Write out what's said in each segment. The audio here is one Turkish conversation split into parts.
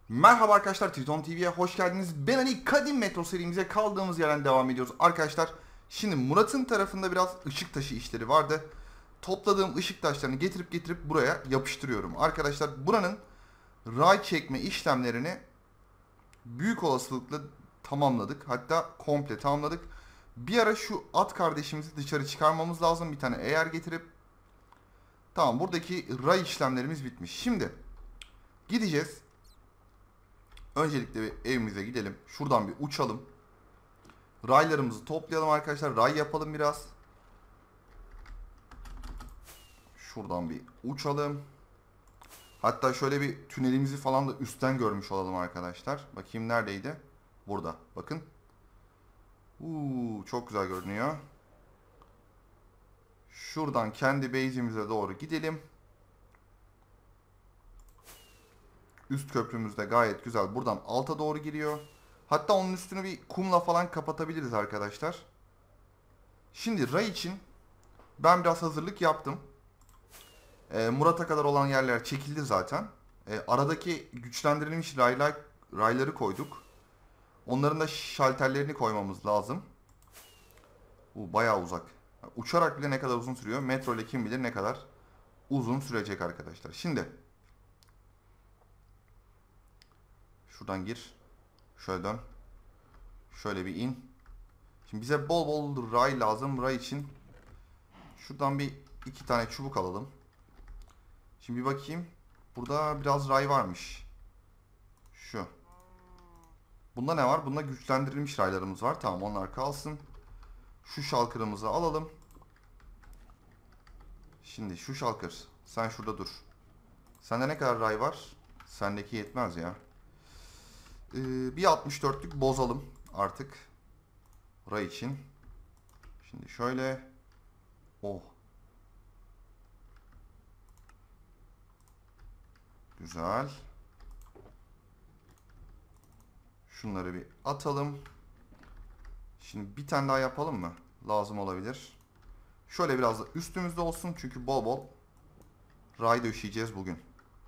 Merhaba arkadaşlar, Triton TV'ye hoş geldiniz. Ben Ali, Kadim Metro serimize kaldığımız yerden devam ediyoruz. Arkadaşlar, şimdi Murat'ın tarafında biraz ışık taşı işleri vardı. Topladığım ışık taşlarını getirip buraya yapıştırıyorum. Arkadaşlar, buranın ray çekme işlemlerini büyük olasılıkla tamamladık. Hatta komple tamamladık. Bir ara şu at kardeşimizi dışarı çıkarmamız lazım. Bir tane eğer getirip. Tamam, buradaki ray işlemlerimiz bitmiş. Şimdi gideceğiz. Öncelikle bir evimize gidelim. Şuradan bir uçalım. Raylarımızı toplayalım arkadaşlar. Ray yapalım biraz. Şuradan bir uçalım. Hatta şöyle bir tünelimizi falan da üstten görmüş olalım arkadaşlar. Bakayım neredeydi? Burada. Bakın. Çok güzel görünüyor. Şuradan kendi base'imize doğru gidelim. Üst köprümüz de gayet güzel. Buradan alta doğru giriyor. Hatta onun üstünü bir kumla falan kapatabiliriz arkadaşlar. Şimdi ray için ben biraz hazırlık yaptım. Murat'a kadar olan yerler çekildi zaten. Aradaki güçlendirilmiş rayları koyduk. Onların da şalterlerini koymamız lazım. Bu bayağı uzak. Uçarak bile ne kadar uzun sürüyor. Metro ile kim bilir ne kadar uzun sürecek arkadaşlar. Şimdi şuradan gir. Şöyle dön. Şöyle bir in. Şimdi bize bol bol ray lazım. Ray için şuradan bir iki tane çubuk alalım. Şimdi bir bakayım. Burada biraz ray varmış. Şu. Bunda ne var? Bunda güçlendirilmiş raylarımız var. Tamam, onlar kalsın. Şu şalkırımızı alalım. Şimdi şu şalkır. Sen şurada dur. Sende ne kadar ray var? Sendeki yetmez ya. Bir 64'lük bozalım artık. Ray için. Şimdi şöyle. Oh. Güzel. Şunları bir atalım. Şimdi bir tane daha yapalım mı? Lazım olabilir. Şöyle biraz da üstümüzde olsun. Çünkü bol bol ray döşeyeceğiz bugün.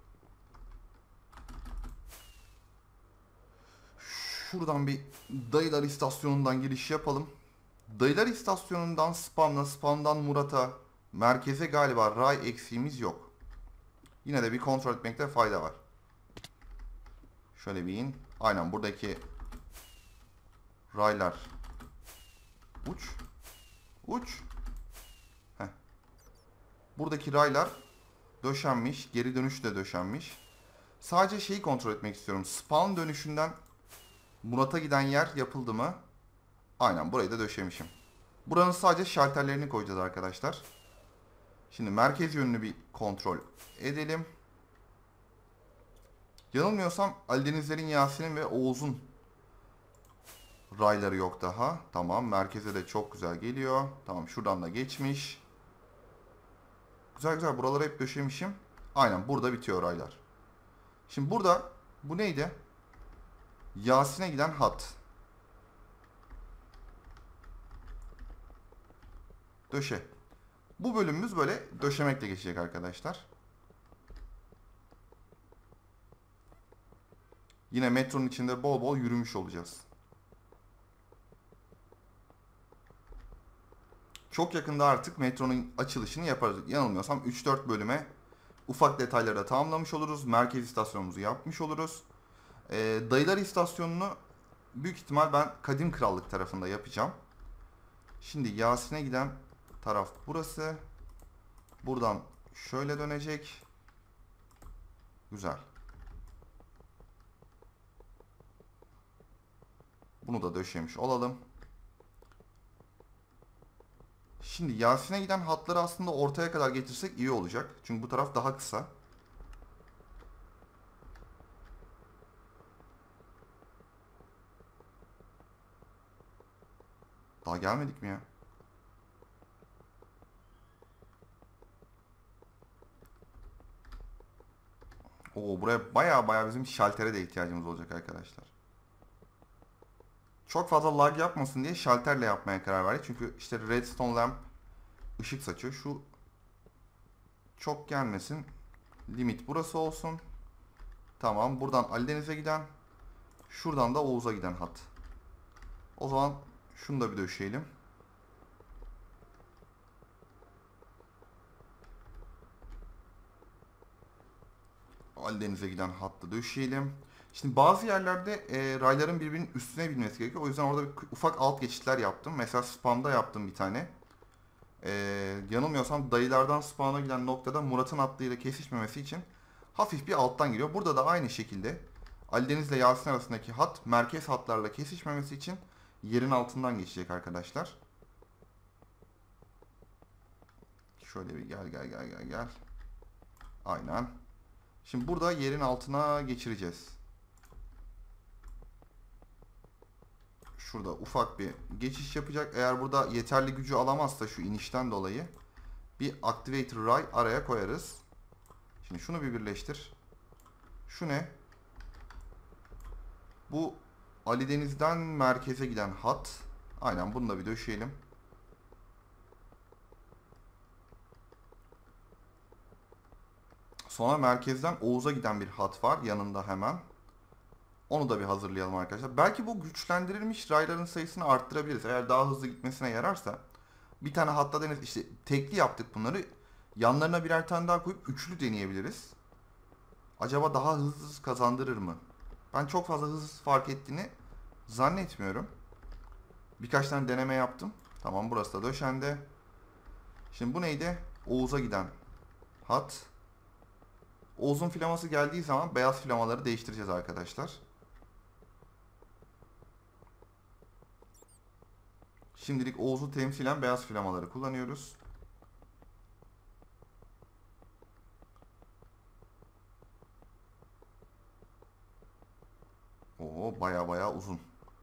Şuradan bir Dayılar istasyonundan giriş yapalım. Dayılar istasyonundan spamdan Murat'a, merkeze galiba ray eksiğimiz yok. Yine de bir kontrol etmekte fayda var. Şöyle bir in. Aynen, buradaki raylar. Uç. Uç. Heh. Buradaki raylar döşenmiş. Geri dönüş de döşenmiş. Sadece şeyi kontrol etmek istiyorum. Spawn dönüşünden Murat'a giden yer yapıldı mı? Aynen, burayı da döşemişim. Buranın sadece şalterlerini koyacağız arkadaşlar. Şimdi merkez yönünü bir kontrol edelim. Yanılmıyorsam Ali Denizler'in, Yasin'in ve Oğuz'un rayları yok daha. Tamam, merkeze de çok güzel geliyor. Tamam, şuradan da geçmiş. Güzel güzel, buraları hep döşemişim. Aynen, burada bitiyor raylar. Şimdi burada bu neydi? Yasin'e giden hat. Döşe. Bu bölümümüz böyle döşemekle geçecek arkadaşlar. Yine metronun içinde bol bol yürümüş olacağız. Çok yakında artık metronun açılışını yaparız. Yanılmıyorsam 3-4 bölüme ufak detayları da tamamlamış oluruz. Merkez istasyonumuzu yapmış oluruz. Dayılar istasyonunu büyük ihtimal ben Kadim Krallık tarafında yapacağım. Şimdi Yasin'e giden taraf burası. Buradan şöyle dönecek. Güzel. Bunu da döşemiş olalım. Şimdi Yasin'e giden hatları aslında ortaya kadar getirsek iyi olacak. Çünkü bu taraf daha kısa. Daha gelmedik mi ya? Oo, buraya baya bizim şaltere de ihtiyacımız olacak arkadaşlar. Çok fazla lag yapmasın diye şalterle yapmaya karar verdik. Çünkü işte redstone lamp ışık saçıyor. Şu çok gelmesin. Limit burası olsun. Tamam. Buradan Ali Deniz'e giden. Şuradan da Oğuz'a giden hat. O zaman şunu da bir döşeyelim. Ali Deniz'e giden hattı döşeyelim. Şimdi bazı yerlerde rayların birbirinin üstüne binmesi gerekiyor. O yüzden orada bir ufak alt geçitler yaptım. Mesela spawn'da yaptım bir tane. Yanılmıyorsam dayılardan spawn'a giden noktada Murat'ın hattıyla kesişmemesi için hafif bir alttan giriyor. Burada da aynı şekilde Ali Deniz ile Yasin arasındaki hat merkez hatlarla kesişmemesi için yerin altından geçecek arkadaşlar. Şöyle bir gel. Aynen. Şimdi burada yerin altına geçireceğiz. Şurada ufak bir geçiş yapacak. Eğer burada yeterli gücü alamazsa şu inişten dolayı bir Activator Ray araya koyarız. Şimdi şunu bir birleştir. Şu ne? Bu Ali Deniz'den merkeze giden hat. Aynen bunu da bir döşeyelim. Sonra merkezden Oğuz'a giden bir hat var yanında hemen. Onu da bir hazırlayalım arkadaşlar. Belki bu güçlendirilmiş rayların sayısını arttırabiliriz. Eğer daha hızlı gitmesine yararsa. Bir tane hatta deniz işte tekli yaptık bunları. Yanlarına birer tane daha koyup üçlü deneyebiliriz. Acaba daha hızlı kazandırır mı? Ben çok fazla hız fark ettiğini zannetmiyorum. Birkaç tane deneme yaptım. Tamam burası da döşendi. Şimdi bu neydi? Oğuz'a giden hat. Oğuz'un flaması geldiği zaman beyaz flamaları değiştireceğiz arkadaşlar. Şimdilik Oğuz'u temsilen beyaz flamaları kullanıyoruz. Oo baya uzun.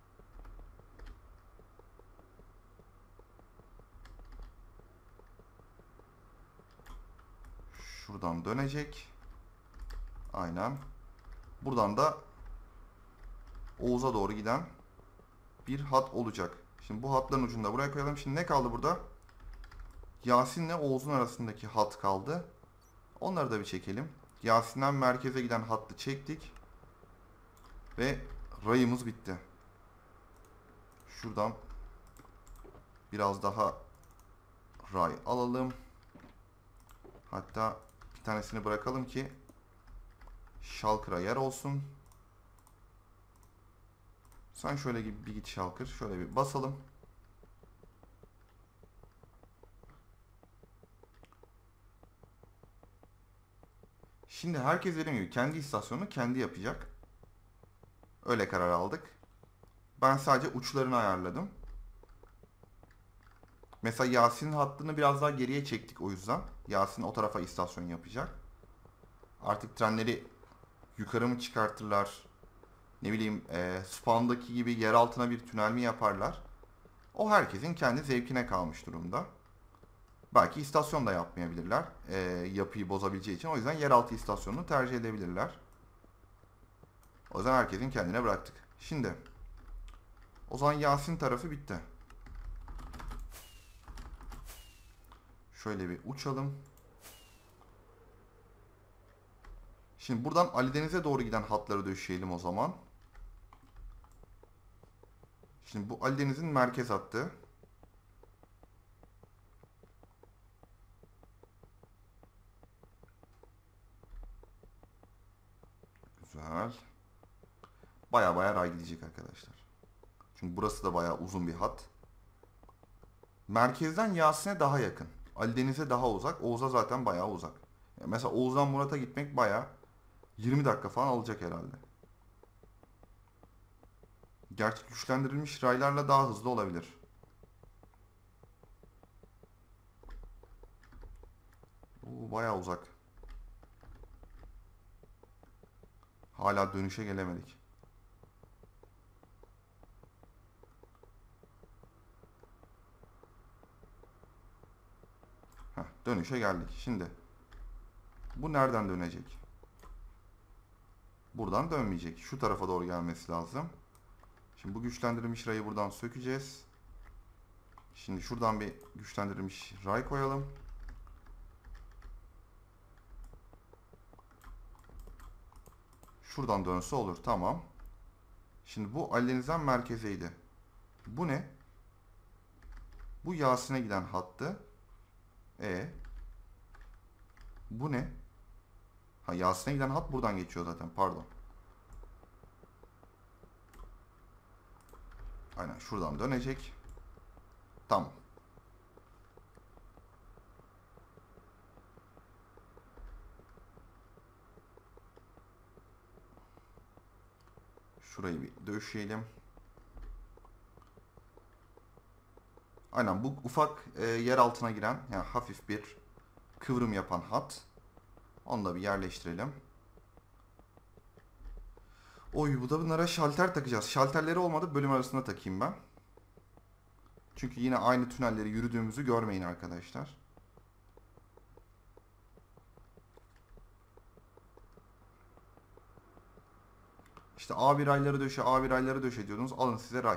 Şuradan dönecek. Aynen. Buradan da Oğuz'a doğru giden bir hat olacak. Şimdi bu hatların ucunu da buraya koyalım. Şimdi ne kaldı burada? Yasin'le Oğuz'un arasındaki hat kaldı. Onları da bir çekelim. Yasin'den merkeze giden hattı çektik. Ve rayımız bitti. Şuradan biraz daha ray alalım. Hatta bir tanesini bırakalım ki Shulker'a yer olsun. Sen şöyle bir git Shulker. Şöyle bir basalım. Şimdi herkes dediğim gibi kendi istasyonunu kendi yapacak. Öyle karar aldık. Ben sadece uçlarını ayarladım. Mesela Yasin'in hattını biraz daha geriye çektik o yüzden. Yasin o tarafa istasyon yapacak. Artık trenleri yukarı mı çıkartırlar? Ne bileyim Spawn'daki gibi yer altına bir tünel mi yaparlar? O herkesin kendi zevkine kalmış durumda. Belki istasyon da yapmayabilirler. Yapıyı bozabileceği için. O yüzden yeraltı istasyonunu tercih edebilirler. O yüzden herkesin kendine bıraktık. Şimdi o zaman Yasin tarafı bitti. Şöyle bir uçalım. Şimdi buradan Ali Deniz'e doğru giden hatları döşeyelim o zaman. Şimdi bu Ali Deniz'in merkez hattı. Güzel. Baya ray gidecek arkadaşlar. Çünkü burası da baya uzun bir hat. Merkezden Yasin'e daha yakın. Ali Deniz'e daha uzak. Oğuz'a zaten baya uzak. Yani mesela Oğuz'dan Murat'a gitmek baya 20 dakika falan alacak herhalde. Gerçi güçlendirilmiş raylarla daha hızlı olabilir. Baya uzak. Hala dönüşe gelemedik. Dönüşe geldik. Şimdi bu nereden dönecek? Buradan dönmeyecek. Şu tarafa doğru gelmesi lazım. Şimdi bu güçlendirilmiş rayı buradan sökeceğiz. Şimdi şuradan bir güçlendirilmiş ray koyalım. Şuradan dönse olur. Tamam. Şimdi bu Ali Deniz'den merkezeydi. Bu ne? Bu Yasin'e giden hattı. Bu ne? Ha, Yasin'e giden hat buradan geçiyor zaten. Pardon. Aynen şuradan dönecek. Tamam. Şurayı bir döşeyelim. Aynen bu ufak yer altına giren yani hafif bir kıvrım yapan hat. Onu da bir yerleştirelim. Oy, bu da bunlara şalter takacağız. Şalterleri olmadı, bölüm arasında takayım ben. Çünkü yine aynı tünelleri yürüdüğümüzü görmeyin arkadaşlar. İşte A1 rayları döşe, A1 rayları döşe diyordunuz. Alın size ray.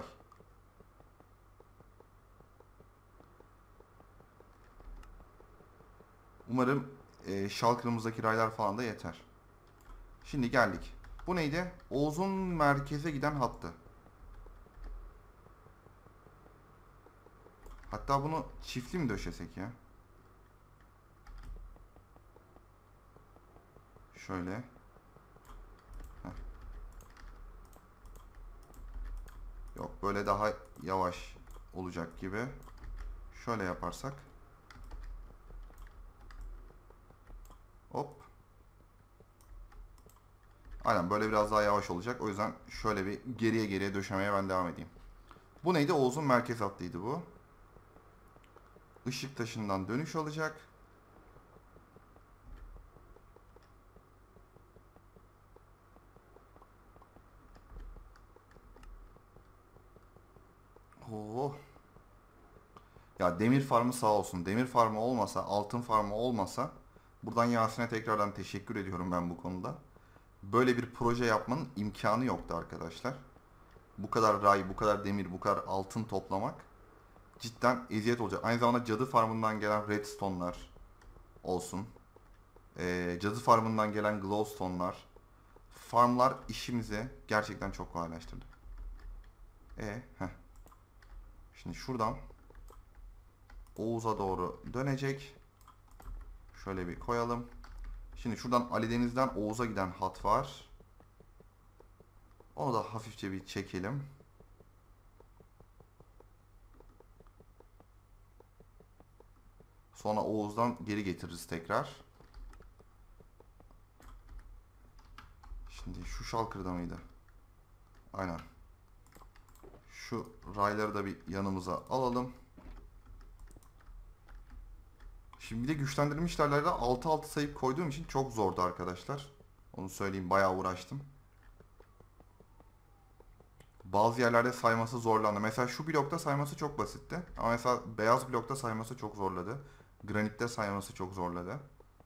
Umarım Shulker'ımızdaki raylar falan da yeter. Şimdi geldik. Bu neydi? Oğuz'un merkeze giden hattı. Hatta bunu çiftli mi döşesek ya? Şöyle. Heh. Yok, böyle daha yavaş olacak gibi. Şöyle yaparsak. Hop. Aynen, böyle biraz daha yavaş olacak. O yüzden şöyle bir geriye geriye döşemeye ben devam edeyim. Bu neydi? Oğuz'un merkez hattıydı bu. Işık taşından dönüş alacak. Oh. Ya demir farmı sağ olsun. Demir farmı olmasa, altın farmı olmasa, buradan Yasin'e tekrardan teşekkür ediyorum ben bu konuda. Böyle bir proje yapmanın imkanı yoktu arkadaşlar. Bu kadar ray, bu kadar demir, bu kadar altın toplamak cidden eziyet olacak. Aynı zamanda cadı farmından gelen redstone'lar olsun. Cadı farmından gelen glowstone'lar. Farmlar işimizi gerçekten çok kolaylaştırdı. Heh. Şimdi şuradan Oğuz'a doğru dönecek. Şöyle bir koyalım. Şimdi şuradan Ali Deniz'den Oğuz'a giden hat var. Onu da hafifçe bir çekelim. Sonra Oğuz'dan geri getiririz tekrar. Şimdi şu Shulker'da mıydı? Aynen. Şu rayları da bir yanımıza alalım. Şimdi bir de güçlendirilmiş raylarda 6-6 sayıp koyduğum için çok zordu arkadaşlar. Onu söyleyeyim, bayağı uğraştım. Bazı yerlerde sayması zorlandı. Mesela şu blokta sayması çok basitti. Ama mesela beyaz blokta sayması çok zorladı. Granitte sayması çok zorladı.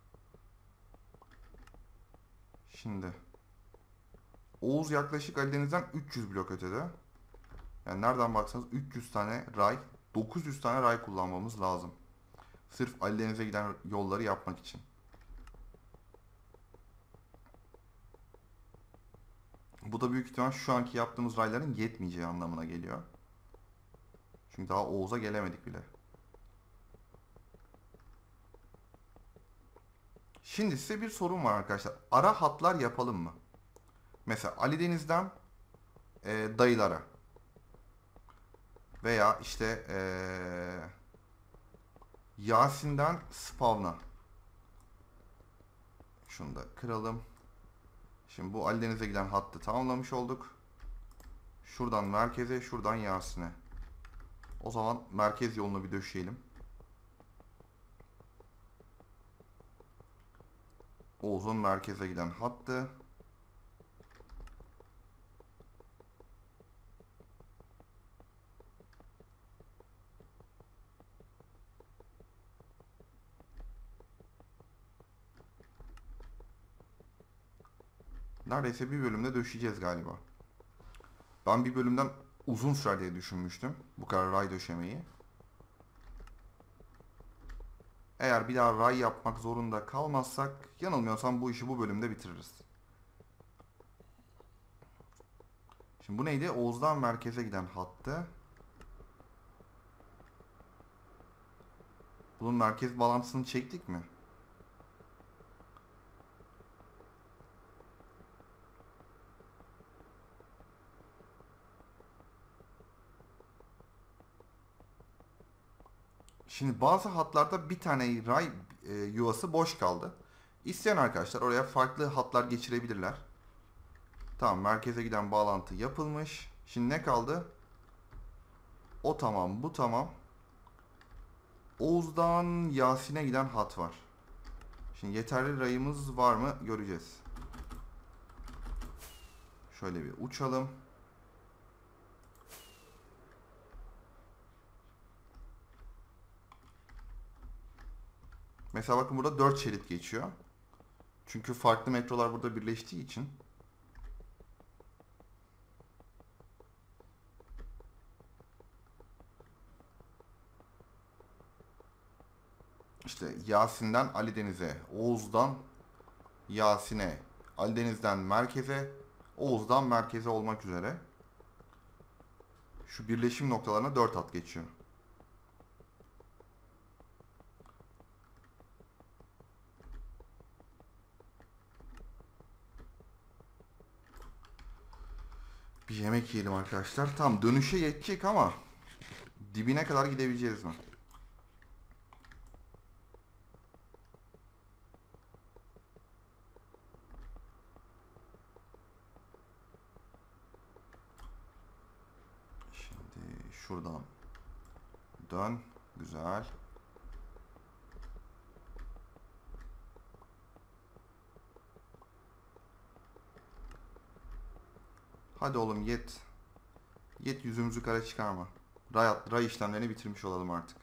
Şimdi Oğuz yaklaşık Ali Deniz'den 300 blok ötede. Yani nereden baksanız 300 tane ray, 900 tane ray kullanmamız lazım. Sırf Ali Deniz'e giden yolları yapmak için. Bu da büyük ihtimal şu anki yaptığımız rayların yetmeyeceği anlamına geliyor. Çünkü daha Oğuz'a gelemedik bile. Şimdi size bir sorum var arkadaşlar. Ara hatlar yapalım mı? Mesela Ali Deniz'den dayılara. Veya işte Yasin'den Spawn'a. Şunu da kıralım. Şimdi bu Ali Deniz'e giden hattı tamamlamış olduk. Şuradan merkeze, şuradan Yasin'e. O zaman merkez yolunu bir döşeyelim. Oğuz'un merkeze giden hattı. Neredeyse bir bölümde döşeyeceğiz galiba. Ben bir bölümden uzun sürer diye düşünmüştüm. Bu kadar ray döşemeyi. Eğer bir daha ray yapmak zorunda kalmazsak yanılmıyorsam bu işi bu bölümde bitiririz. Şimdi bu neydi? Oğuz'dan merkeze giden hattı. Bunun merkez bağlantısını çektik mi? Şimdi bazı hatlarda bir tane ray yuvası boş kaldı. İsteyen arkadaşlar oraya farklı hatlar geçirebilirler. Tamam, merkeze giden bağlantı yapılmış. Şimdi ne kaldı? O tamam, bu tamam. Oğuz'dan Yasin'e giden hat var. Şimdi yeterli rayımız var mı göreceğiz. Şöyle bir uçalım. Mesela bakın burada 4 şerit geçiyor. Çünkü farklı metrolar burada birleştiği için. İşte Yasin'den Ali Deniz'e, Oğuz'dan Yasin'e, Ali Deniz'den merkeze, Oğuz'dan merkeze olmak üzere şu birleşim noktalarına 4 hat geçiyor. Bir yemek yiyelim arkadaşlar. Tam dönüşe yetecek ama dibine kadar gidebileceğiz mi? Şimdi şuradan dön. Güzel. Hadi oğlum yet. Yet, yüzümüzü kara çıkarma. Ray işlemlerini bitirmiş olalım artık.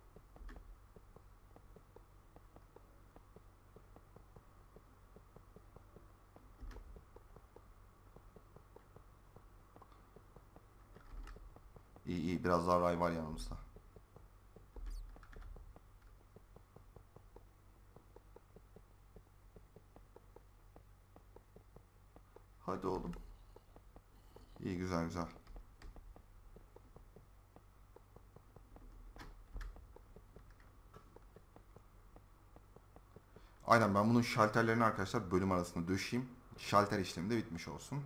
İyi iyi, biraz daha ray var yanımızda. Hadi oğlum. İyi, güzel güzel. Aynen, ben bunun şalterlerini arkadaşlar bölüm arasında döşeyim. Şalter işlemi de bitmiş olsun.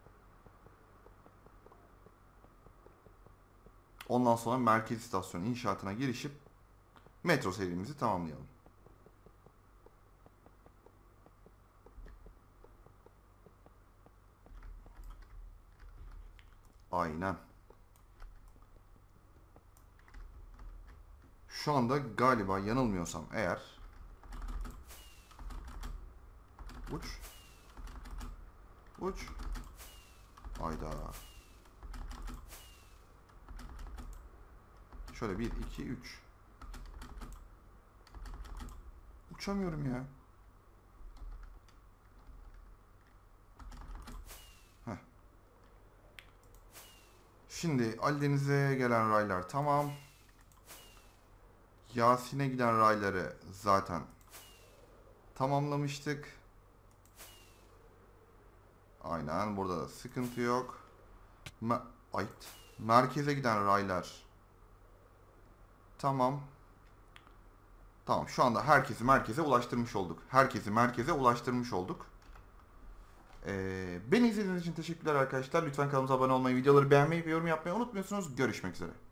Ondan sonra merkez istasyon inşaatına girişip metro serimizi tamamlayalım. Aynen. Şu anda galiba yanılmıyorsam eğer uç uç ayda şöyle 1 2 3 uçamıyorum ya. Heh. Şimdi Ali Deniz'e gelen raylar tamam. Yasin'e giden rayları zaten tamamlamıştık. Aynen, burada da sıkıntı yok. Ayt. Merkeze giden raylar tamam. Tamam, şu anda herkesi merkeze ulaştırmış olduk. Herkesi merkeze ulaştırmış olduk. Beni izlediğiniz için teşekkürler arkadaşlar. Lütfen kanalımıza abone olmayı, videoları beğenmeyi ve yorum yapmayı unutmuyorsunuz. Görüşmek üzere.